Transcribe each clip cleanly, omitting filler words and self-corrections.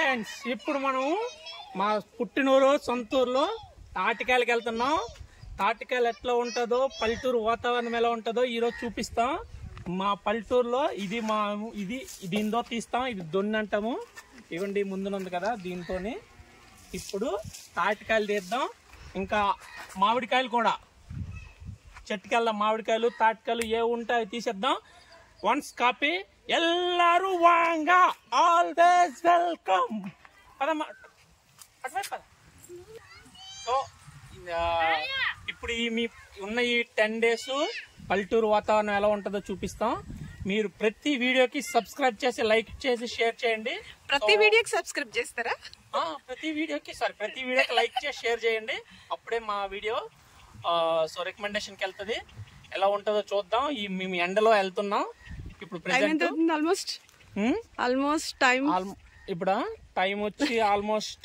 Friends, ఇప్పుడు మనం మా పుట్టినూరు సొంతూరులో తాటికాయలకి వెళ్తున్నాం. తాటికాయలు ఎట్లా ఉంటుందో, పల్లెటూరు వాతావరణం ఎలా ఉంటుందో ఈరోజు చూపిస్తాం. మా పల్లెటూరులో ఇది దీంతో తీస్తాం. ఇది దొన్ని అంటాము. ఇవ్వండి ముందునుంది కదా, దీంతోనే ఇప్పుడు తాటికాయలు తీద్దాం. ఇంకా మామిడికాయలు కూడా చెట్టుకెళ్దాం. మామిడికాయలు, తాటికాయలు ఏ ఉంటాయో తీసేద్దాం. వన్స్ కాపీ ఎల్లారు వాంగ ఆల్వేస్ వెల్కమ్. సో ఇప్పుడు మీ ఉన్న ఈ 10 days పల్లెటూరు వాతావరణం ఎలా ఉంటుందో చూపిస్తాం. మీరు ప్రతి వీడియోకి సబ్స్క్రైబ్ చేసి, లైక్ చేసి, షేర్ చేయండి. ప్రతి వీడియోకి సబ్స్క్రైబ్ చేస్తారా? ప్రతి వీడియోకి లైక్ చేసి షేర్ చేయండి. అప్పుడే మా వీడియో రికమెండేషన్కి వెళ్తుంది. ఎలా ఉంటుందో చూద్దాం. మేము ఎండలో వెళ్తున్నాం. ఇప్పుడు ప్రెసెంట్ ఆల్మోస్ట్ టైం ఇప్పుడు టైం వచ్చి ఆల్మోస్ట్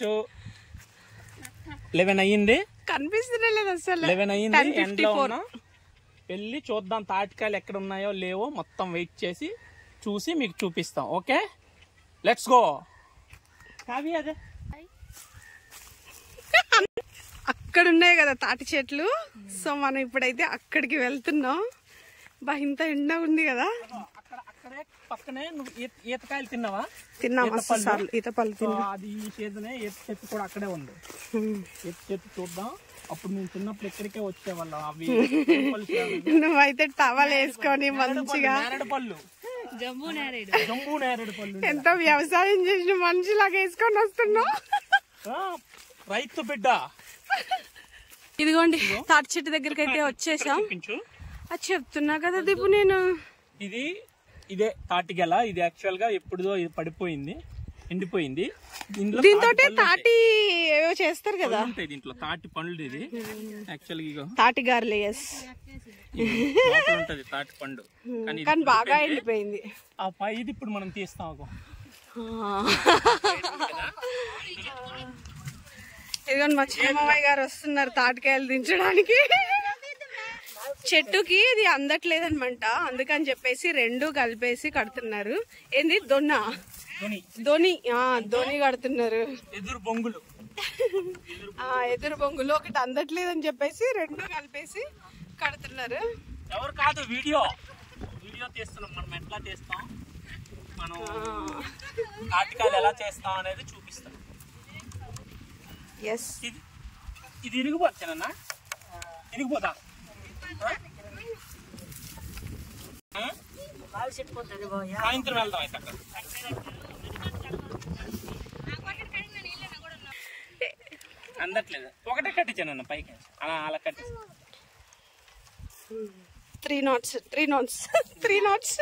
11 అయ్యింది. కనిపిస్తూనే లేదు అసలు. 11 అయ్యింది. ఎండలో ఉన్నాం. వెళ్ళి చూద్దాం తాటికాయలు ఎక్కడ ఉన్నాయో లేవో మొత్తం వెయిట్ చేసి చూసి మీకు చూపిస్తాం. Okay, let's go. అదే అక్కడ ఉన్నాయి కదా తాటి చెట్లు. సో మనం ఇప్పుడైతే అక్కడికి వెళ్తున్నాం. ఇంత ఎండ ఉంది కదా. అక్కడే పక్కనే నువ్వు ఈతకాయలు తిన్నావా? తిన్నాం, ఈతపళ్ళు తిన్నా. అది ఈ సీజనే. ఈత చెట్టు కూడా అక్కడే ఉంది. ఈత చెట్టు చూద్దాం. అప్పుడు మేము చిన్నప్పుడు ఎక్కడికే వచ్చేవాళ్ళం. అవి నువ్వైతే టవల్ వేసుకొని మంచిగా పళ్ళు, జంబూ నేరేడు పళ్ళు, ఎంతో వ్యవసాయం చేసిన మనిషిలాగా వేసుకొని వస్తున్నావు. రైతు బిడ్డ. ఇదిగోండి తాటి చెట్టు దగ్గరికి అయితే వచ్చేసాం. అది చెప్తున్నా కదా దీపు నేను. ఇదే తాటిగెల. ఇది యాక్చువల్ గా ఎప్పుడుదో ఇది పడిపోయింది, ఎండిపోయింది. దీంతో తాటి ఏవో చేస్తారు కదా. దీంట్లో తాటి పండ్లు. ఇది యాక్చువల్ గా తాటి గారెలు ఉంటది తాటి పండు. కానీ బాగా ఎండిపోయింది. ఆ ఇది ఇప్పుడు మనం తీస్తాం. ఇదిగోండి మా చిన్నమ్మాయి గారు వస్తున్నారు తాటికాయలు దించడానికి. చెట్టుకి ఇది అందట్లేదనమాట. అందుకని చెప్పేసి 2 కలిపేసి కడుతున్నారు. ఏంది ధోని కడుతున్నారు. ఎదురు బొంగులు ఒకటి అందట్లేదని చెప్పేసి 2 కలిపేసి కడుతున్నారు. ఎవరు కాదు, వీడియో తీస్తున్నాం. మనం ఎట్లా చేస్తాం, మనం తాటికాయలు ఎలా చేస్తాం అనేది చూపిస్తాం. ఇది ఇరిగిపోతానన్నా, ఇరిగిపోతా. సాయంత్రం వెళ్దాం. అయితే అక్కడ అందట్లేదు. ఒకటే కట్టించానన్న పైకి, అలా కట్టి 3 knots.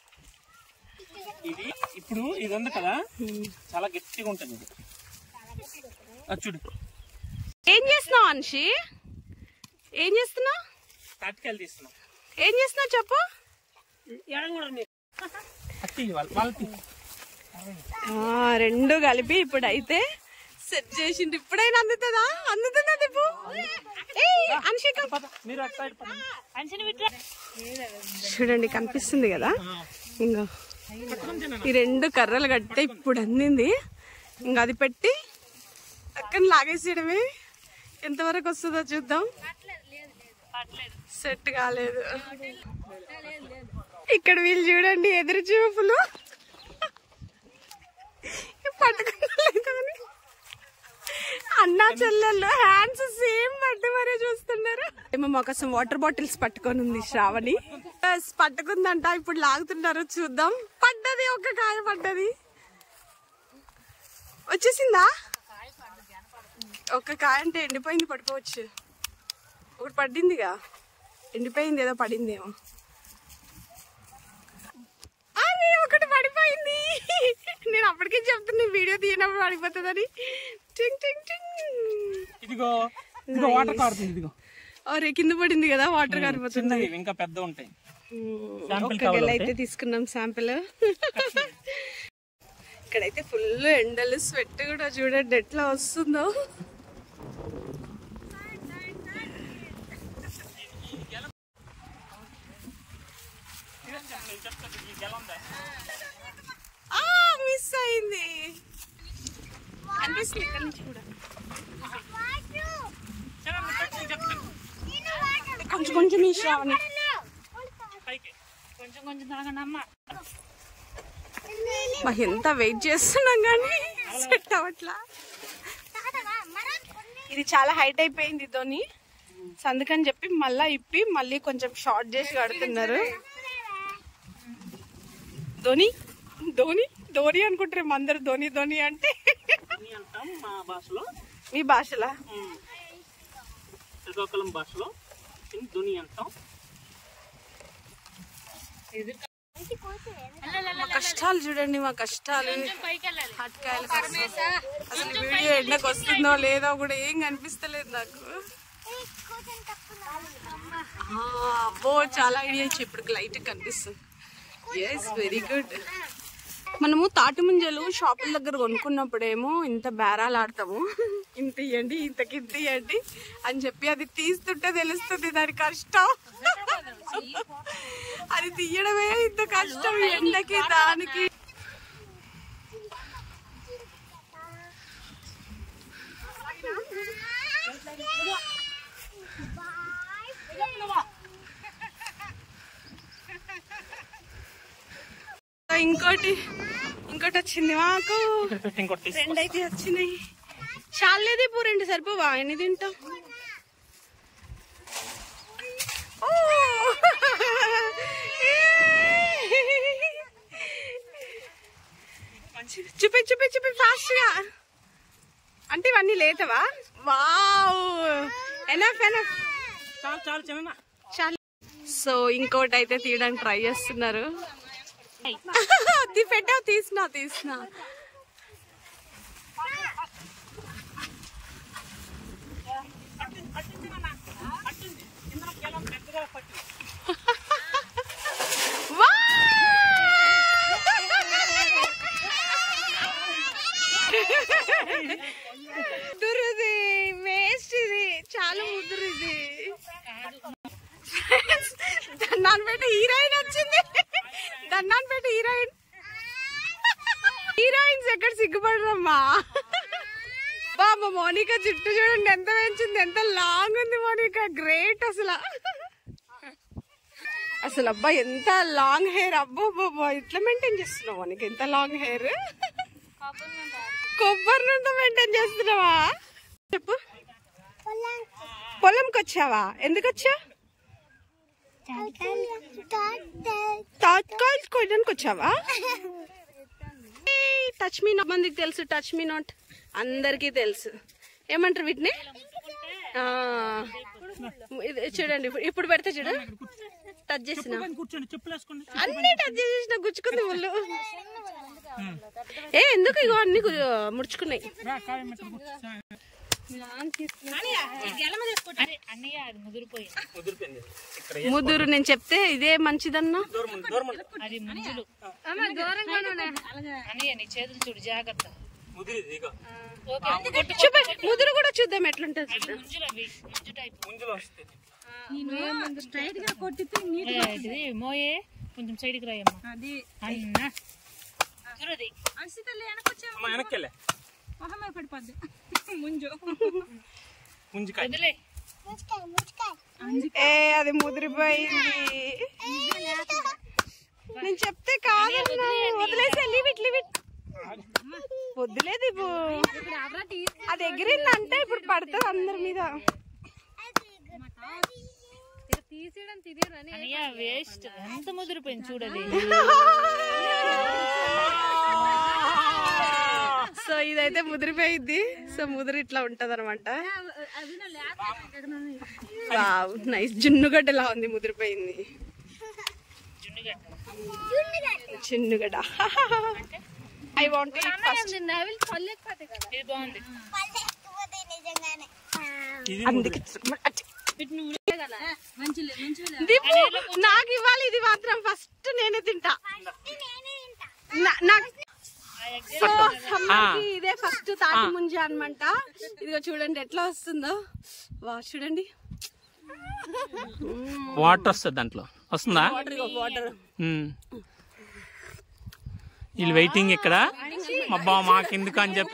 ఇది ఇప్పుడు ఇది ఉంది కదా, చాలా గట్టిగా ఉంటుంది. ఇది చూడు. ఏం చేస్తున్నావు అన్షి? ఏం చేస్తున్నావు? తాటికాయలు తీస్తున్నావు. ఏం చేస్తున్నావు చెప్పు. 2 కలిపి ఇప్పుడైతే సెట్ చేసిండు. ఇప్పుడైనా అందుతుందా? దీపు. చూడండి కనిపిస్తుంది కదా. ఇంకా ఈ 2 కర్రలు కట్టే ఇప్పుడు అందింది. ఇంకా అది పెట్టి అక్కడ లాగేసేయడమే. ఎంతవరకు వస్తుందో చూద్దాం. సెట్ కాలేదు. ఇక్కడ వీళ్ళు చూడండి ఎదురు చూపులు. పట్టుకుని అన్నా చెల్లెళ్ళు హ్యాండ్స్ సేమ్ పట్టి మరీ చూస్తున్నారు. ఏమో మాకోసం వాటర్ బాటిల్స్ పట్టుకొని ఉంది శ్రావణి. పట్టుకుందంట. ఇప్పుడు లాగుతున్నారు, చూద్దాం. పడ్డది, ఒక కాయ పడ్డది. వచ్చేసిందా? ఒక కాయ అంటే ఎండిపోయింది, పడిపోవచ్చు. ఒకటి పడిందిగా, ఎండిపోయింది, ఏదో పడిందేమో. అరే ఒకటి పడిపోయింది. నేను అప్పటికే చెప్తున్నా వీడియో తీయనప్పుడు పడిపోతుందని. ఇదిగో వాటర్ కారుతుంది. ఇదిగో అరే కింద పడింది కదా, వాటర్ కారిపోతుంది. ఇంకా పెద్ద ఉంటాయి. అయితే తీసుకున్నాం శాంపిల్. ఇక్కడైతే ఫుల్ ఎండలు, స్వెట్ కూడా చూడండి ఎట్లా వస్తుందో. మిస్ అయింది. కొంచెం కొంచెం ఈ శ్రావణి ఎంత వెయిట్ చేస్తున్నాం కానీ సెట్ అవట్లా. ఇది చాలా హైట్ అయిపోయింది ధోని, అందుకని చెప్పి మళ్ళా ఇప్పి మళ్ళీ కొంచెం షార్ట్ చేసి కడుతున్నారు. ధోని ధోని ధోని అనుకుంటారు అందరు, ధోని ధోని అంటే మీ భాషలా? శ్రీకాకుళం భాషలో ధోని అంటాం. మా కష్టాలు చూడండి, మా కష్టాలు. అసలు వీడియో ఎండకు వస్తుందో లేదో కూడా ఏం కనిపిస్తలేదు నాకు. అబ్బో చాలా ఐడియా ఇచ్చి ఇప్పుడు లైట్ కనిపిస్తుంది. Yes, very good. మనము తాటి ముంజలు షాపుల దగ్గర కొనుక్కున్నప్పుడేమో ఇంత బేరాలు ఆడతాము, ఇంత ఇవ్వండి ఇంతకి ఇంత ఇవ్వండి అని చెప్పి. అది తీస్తుంటే తెలుస్తుంది దాని కష్టం. అది తీయడమే ఇంత కష్టం ఎండకి దానికి. ఇంకోటి వచ్చింది మాకు, రెండు అయితే వచ్చినాయి. చాలేది పో, రెండు సరిపోవా? ఎన్ని తింటాం? చూపి చూపి చూపి ఫాస్ట్ గా. అంటే ఇవన్నీ లేతవా? వావ్, ఎనఫ్ ఎనఫ్, చాలు. సో ఇంకోటి అయితే తీయడానికి ట్రై చేస్తున్నారు. పెట్టావు, తీసినా ముదురుది, వేస్ట్ ఇది, చాలా ముదురుది. దన్నాన్పేట హీరోయిన్ వచ్చింది. దన్నాన్పేట హీరోయిన్స్ ఎక్కడ సిగ్గుపడరమ్మా. బాబా మోనికా జుట్టు చూడండి ఎంత పెంచింది, ఎంత లాంగ్ ఉంది మోనికా. గ్రేట్ అసలు అబ్బా ఎంత లాంగ్ హెయిర్. అబ్బో బాబా ఇట్లా మెయింటైన్ చేస్తున్నావు మోనికా, ఎంత లాంగ్ హెయిర్. కొబ్బరి నుండి మెయింటైన్ చేస్తున్నావా? చెప్పు. పొలంకి వచ్చావా? ఎందుకు వచ్చా? తాత్కాల్ కొయ్యడానికి వచ్చావా? టచ్ మీ నాట్, మందికి తెలుసు. టచ్ మీ నాట్ అందరికి తెలుసు. ఏమంటారు వీటిని? చూడండి ఇప్పుడు పెడితే చూడు, టచ్ చేసిన అన్ని టచ్ చేసిన గుచ్చుకుంది ముళ్ళు. ఎందుకు ఇగో అన్ని ముడుచుకున్నాయి. ముదురు నేను చెప్తే ఇదే మంచిదన్నా. ముదురు కూడా చూద్దాం ఎట్లుంటది. మోయే కొంచెం సైడ్కి రాయమ్మా. పడిపోద్ది అది ముదిరిపోయింది. నేను చెప్తే కాదు, వదిలేసే. వద్దులేదు అది ఎగిరిందంటే ఇప్పుడు పడుతుంది అందరి మీద. వేస్ట్, ఎంత ముదిరిపోయింది చూడది. సో ఇదైతే ముదిరిపోయింది. సో ముదిరి ఇట్లా ఉంటది అనమాట. Wow, nice. జున్నుగడ్డలా ఉంది, ముదిరిపోయింది. చిన్నుగడ్డ. I want to eat first. నాకు ఇవ్వాలి ఇది మాత్రం. ఫస్ట్ నేనే తింటా. ఇదే ఫస్ట్ తాటి ముంజ అనమాట. ఇదిగో చూడండి ఎట్లా వస్తుందో. వా చూడండి, వాటర్ వస్తుంది దాంట్లో. వస్తుందా వాటర్? వీళ్ళు వెయిటింగ్ ఇక్కడ. అబ్బా మాకెందుకు అని చెప్పి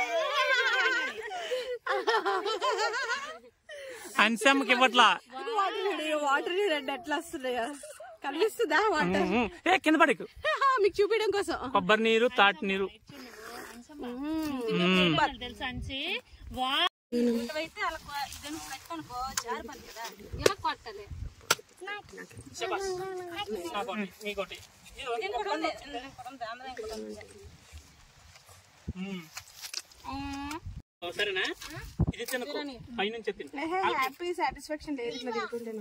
అన్సమ్మకి ఇవ్వట్లా. వాటర్ రెడ్ ఎట్లా వస్తున్నాయో కనిపిస్తుందా వాటర్? ఏ కింద పడకు. మీకు చూపించడం కోసం కొబ్బరి నీరు, తాటి నీరు. తెలుసా అంచి వా సరేనా? ఇది తినకు, పైనుంచి తిను. హ్యాపీ సాటిస్ఫాక్షన్ లేదు ఇట్లా తింటుంటే.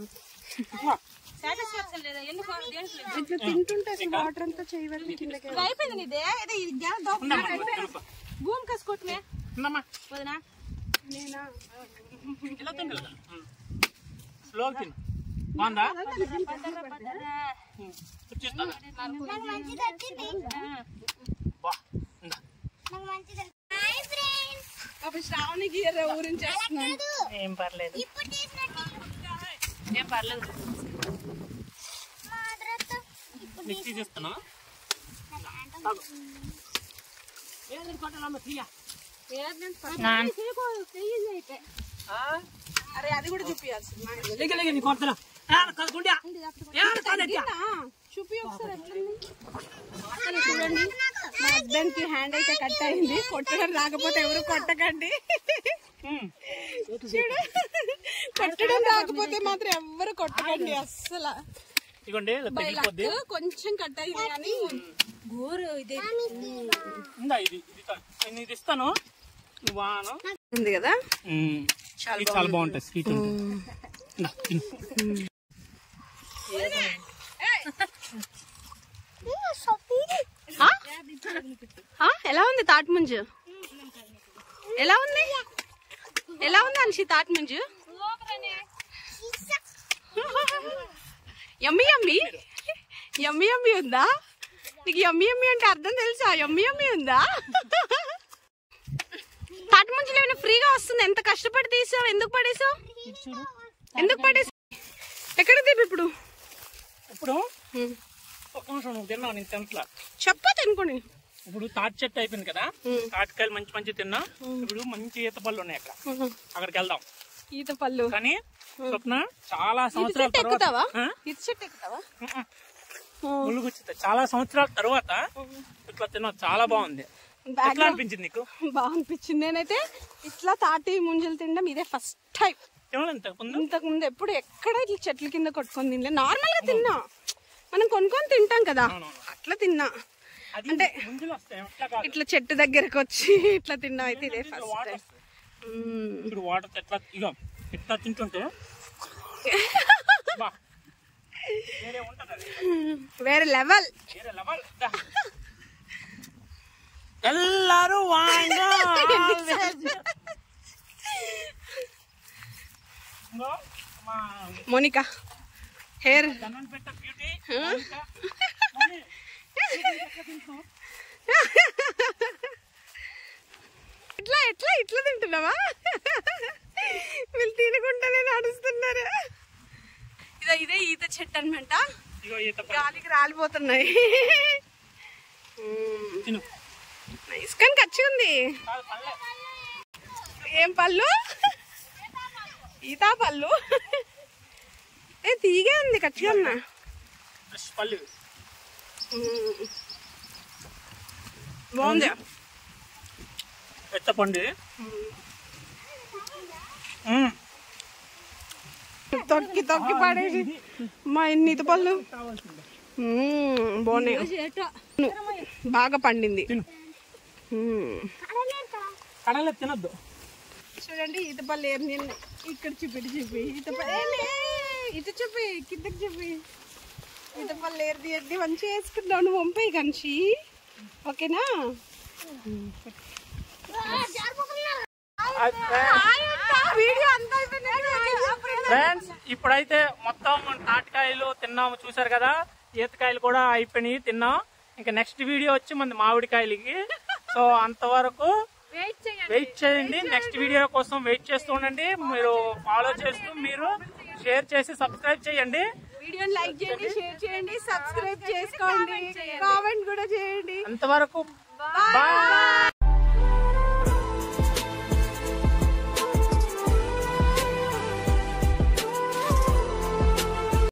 ఇట్లా తింటుంటే అసలు వాటర్ అంతా చేయవరకు కిందకి అయిపోయింది. భూమి కసుకోవట్లే వదినా. నేనా ఇలా తిను కదా, స్లోగా తిను. బాగుందా? అప్పుడు శ్రావణికి ఊరించి చేస్తున్నాను. ఏం పర్లేదు, ఏం పర్లేదు. మిక్సీ చేస్తున్నా. అరే అది కూడా చూపించాల్సింది చూపి ఒకసారి. చూడండి మా హస్బెండ్ కి హ్యాండ్ అయితే కట్ అయింది. కొట్టడం రాకపోతే ఎవరు కొట్టకండి. కొట్టడం రాకపోతే మాత్రం ఎవరు కొట్టకండి అస్సలు. కొంచెం కట్ అయింది కానీ గోరు ఇది ఇస్తాను ఉంది కదా. చాలా బాగుంటుంది, స్వీట్. ఎలా ఉంది తాటి ముంజు? ఎలా ఉంది? ఎలా ఉంది అన్షి తాటి ముంజు? యమ్మీ యమ్మీ యమ్మీ యమ్మీ ఉందా? నీకు యమ్మీ యమ్మీ అంటే అర్థం తెలుసా? యమ్మీ యమ్మీ ఉందా? తాటి ముంజులు ఏమైనా ఫ్రీగా వస్తుంది? ఎంత కష్టపడి తీసావు? ఎందుకు పడేసావు? ఎందుకు పడేసావు? ఎక్కడ తీపి ఇప్పుడు? ఇప్పుడు ఒక నిమిషం, నువ్వు తిన్నావు, నేను తింటలా. చెప్పా తినుకోండి. ఇప్పుడు తాటి చెట్టు అయిపోయింది కదా, తాటికాయలు మంచి మంచి తిన్నా. ఇప్పుడు మంచి ఈత పళ్ళు ఉన్నాయి అక్కడ, అక్కడికి వెళ్దాం. ఈత పళ్ళు కానీ స్వప్న చాలా సంవత్సరాల తర్వాత చాలా సంవత్సరాల తర్వాత ఇట్లా తిన్నా. చాలా బాగుంది. ఎట్లా అనిపించింది నీకు? బాగా అనిపించింది. నేనైతే ఇట్లా తాటి ముంజలు తినడం ఇదే ఫస్ట్ టైం. ఇంతకు ముందు ఎప్పుడు ఎక్కడ ఇట్లా చెట్ల కింద కొట్టుకొని తినలే. నార్మల్ గా తిన్నా, మనం కొనుక్కొని తింటాం కదా, అట్లా తిన్నా. అంటే ఇట్లా చెట్టు దగ్గరకు వచ్చి ఇట్లా తిన్నా అయితే ఇదే ఫస్ట్ టైం. ఇప్పుడు వాటర్ ఎట్లా ఇగో ఇట్లా తింటుంటే వేరే లెవెల్. ఎల్లారు మోనికా హెయిర్ ఇట్లా ఎట్లా ఇట్లా తింటున్నావా? వీళ్ళు తినకుండానే నడుస్తున్నారు. ఇదే ఈత చెట్టు అనమాట. గాలికి రాలిపోతున్నాయి. నైస్ కానీ ఖర్చు ఉంది. ఏం పళ్ళు? ఈతా పళ్ళు. తీగే ఉంది ఖర్చుగా ఉన్నా. బాగుంది. ఎత్తపండి తొక్కి తొక్కి పడేసి మా ఎన్ని ఈత పళ్ళు బాగున్నాయి. బాగా పండింది. తినద్దు. చూడండి ఈత పళ్ళు ఏమి ఇక్కడ చూపి ఈత ఇటు చూపి కిందకి చూపి ఈత పళ్ళు ఏర్ది ఎద్ది మంచిగా వేసుకుంటావు. నువ్వు పంపేయి కనిషి, ఓకేనా? ఫ్రెండ్స్ ఇప్పుడైతే మొత్తం తాటికాయలు తిన్నాము, చూసారు కదా. ఈతకాయలు కూడా అయిపోయినాయి, తిన్నాం. ఇంకా నెక్స్ట్ వీడియో వచ్చి మన మామిడికాయలకి. సో అంతవరకు వెయిట్ చేయండి. నెక్స్ట్ వీడియో కోసం వెయిట్ చేస్తూ ఉండండి. మీరు ఫాలో చేస్తూ మీరు షేర్ చేసి సబ్స్క్రైబ్ చేయండి. వీడియోని లైక్ చేయండి, షేర్ చేయండి, సబ్స్క్రైబ్ చేసుకోండి, కామెంట్ కూడా చేయండి. అంతవరకు బాయ్.